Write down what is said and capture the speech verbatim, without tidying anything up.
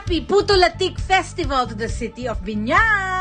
Happy Putulatik Festival to the city of Biñan!